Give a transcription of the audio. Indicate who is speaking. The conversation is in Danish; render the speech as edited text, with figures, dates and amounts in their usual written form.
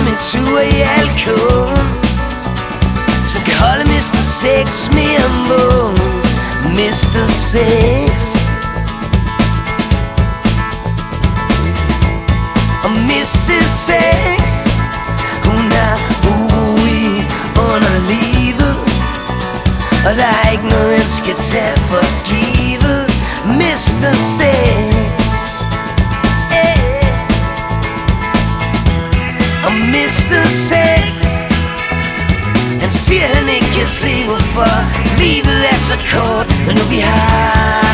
Speaker 1: som en tur i alkoven, som kan holde Mr. Sex mere vågen. Mr. Sex og Mrs. Sex, hun er urolig under livet, og der er ikke noget, han skal tage for givet. Mr. Sex, og Mr. Sex, han siger, han ikke kan se, hvorfor livet er så kort, men nu vi har